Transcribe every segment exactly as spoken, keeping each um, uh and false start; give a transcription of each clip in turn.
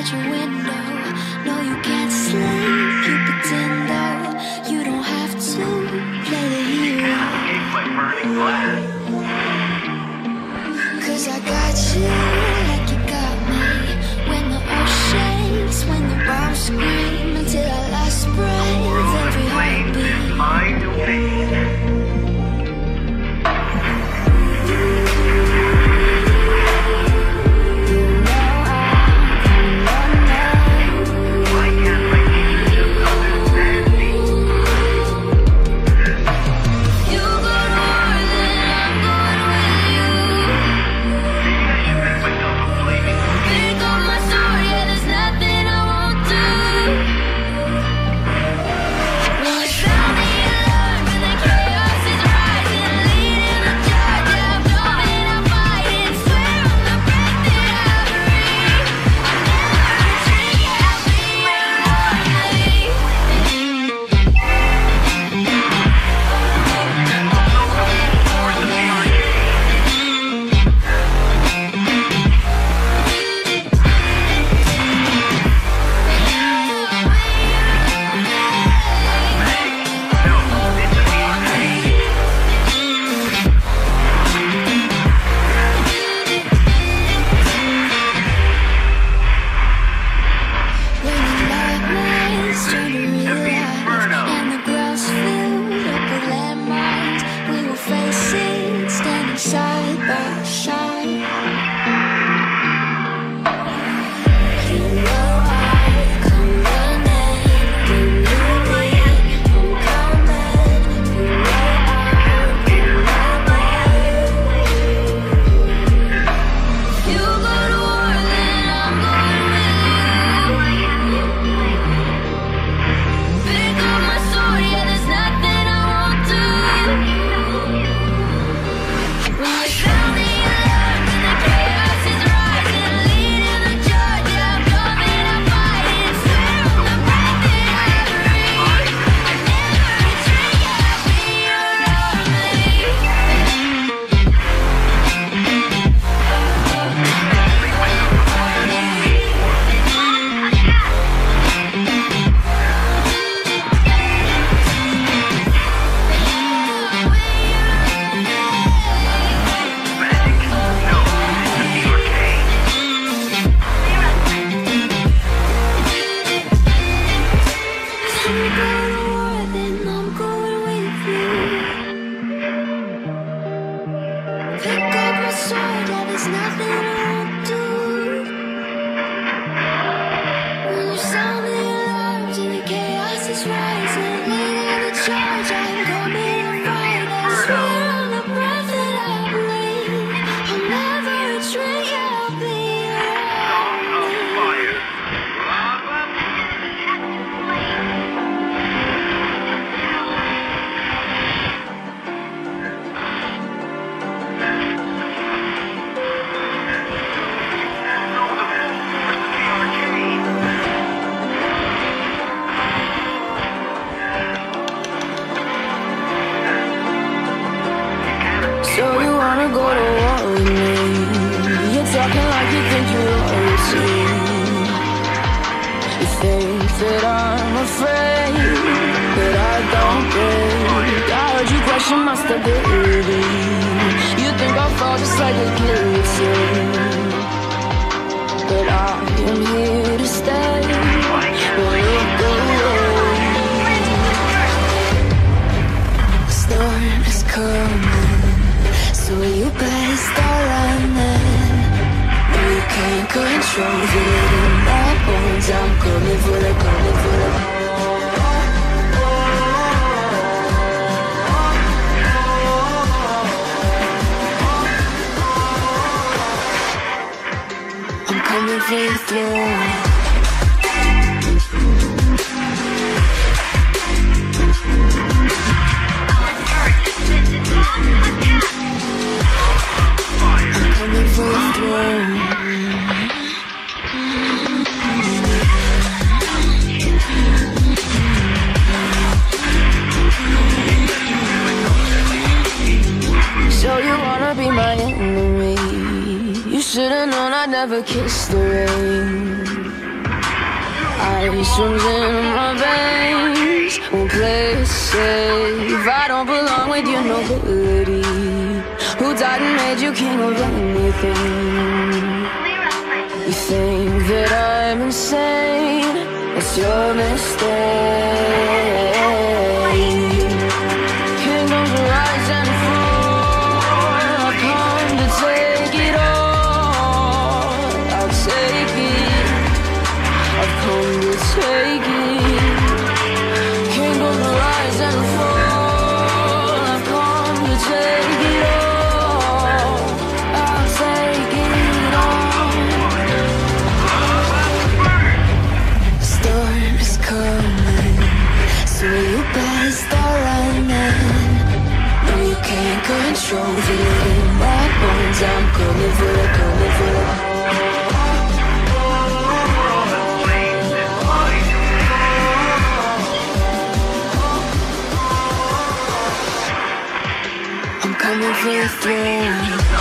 outside your window. No, you can't sleep, you pretend though. You don't have to play the hero. By burning glass. Cause I got you like you got me. When the earth shakes, when the bombs scream, until our last breath, every heartbeat. My domain. That I'm afraid that I don't break. I heard you question my stability. You think I'll fall just like a guillotine, but I am here to stay. Look away. The storm is coming, so you better start running. You can't control it in my bones. I'm coming for the, coming for the. I'm coming for the throne. I'm coming for the throne. So you wanna be my enemy? You should've known I'd never kiss the rain. ice runs in my veins. Won't play it safe. I don't belong with your nobility. Who died and made you king of anything? You think that I'm insane? It's your mistake. Kingdoms rise and fall. I've come to take it all. I'll take it. I've come to take it. Kingdoms rise and fall. I've come to take it all. I'll take it all. The storm is coming, so you better start running. No, you can't control the in my bones. I'm coming for it, coming for it. Coming for the throne.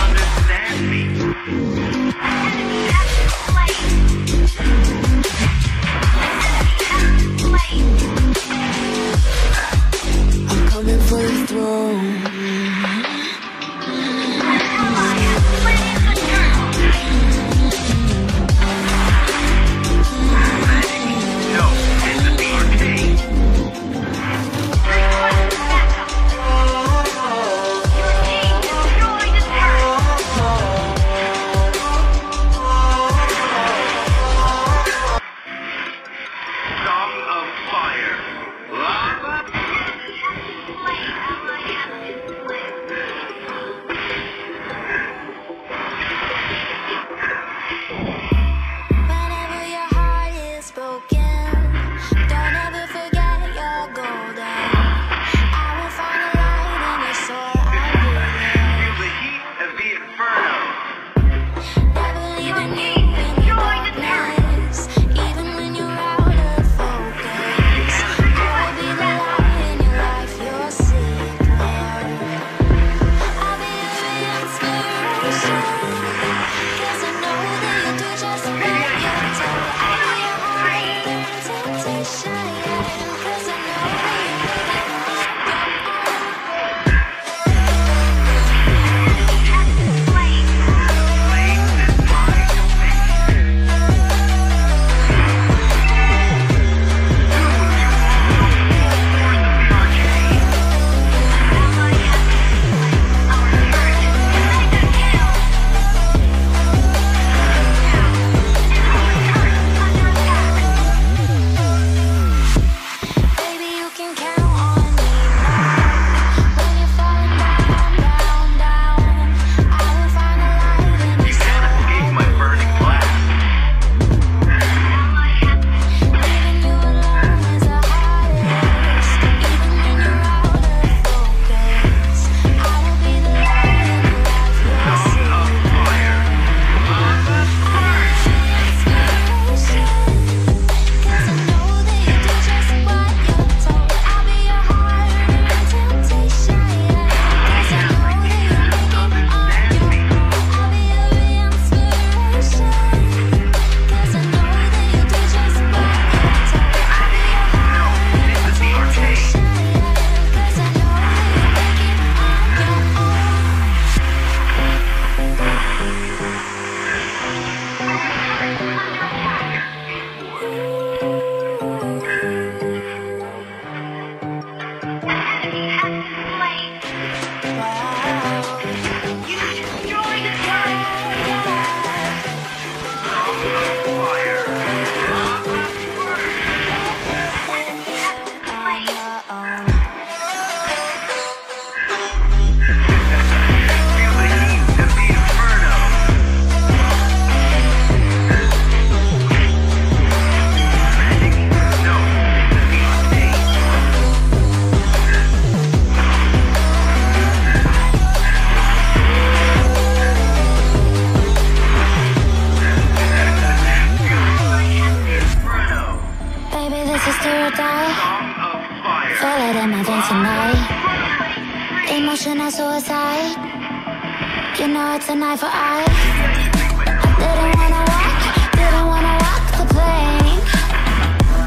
I'm coming for the throne. Emotional suicide. You know it's an eye for eye. I didn't wanna walk, didn't wanna walk the plank.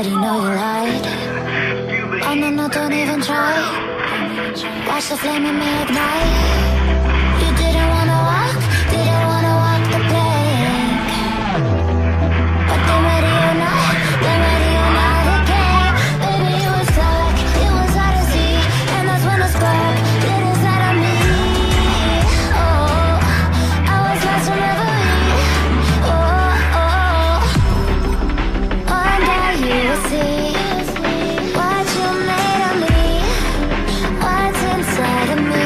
already know you lied. Oh no, no, don't even try. Watch the flame in me ignite. You didn't wanna walk, didn't wanna walk the plank. But then ready or not, then ready or not it came. Baby, it was dark, it was hard to see, and that's when the spark lit inside of me. Oh, I was lost in reverie. Oh, oh, one day you will see what you made of me, what's inside of me.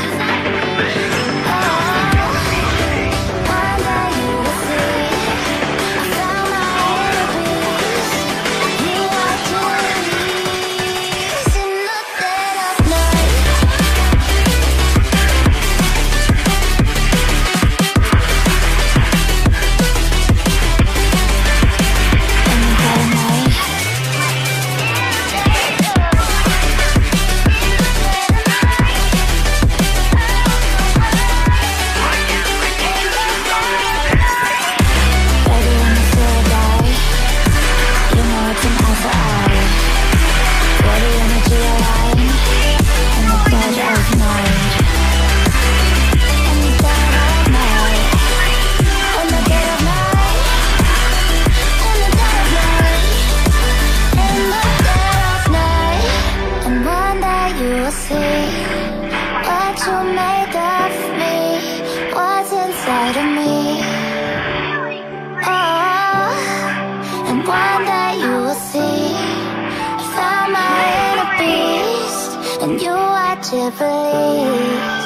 And you watch it please.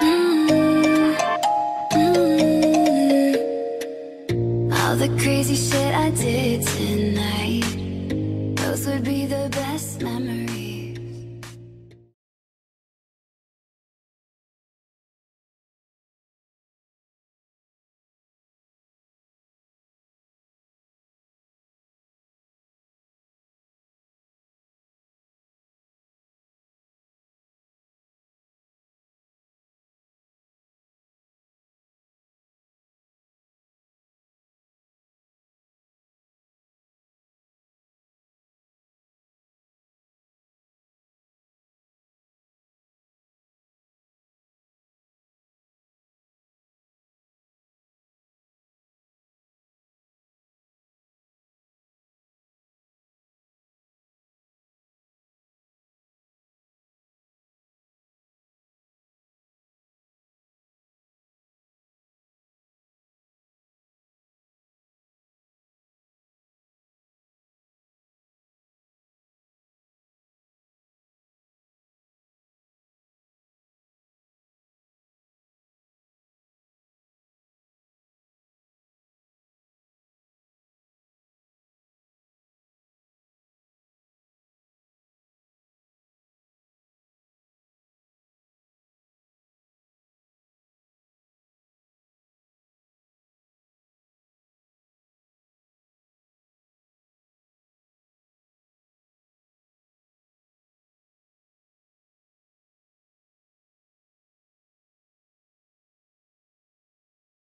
Mm-hmm. Mm-hmm. All the crazy shit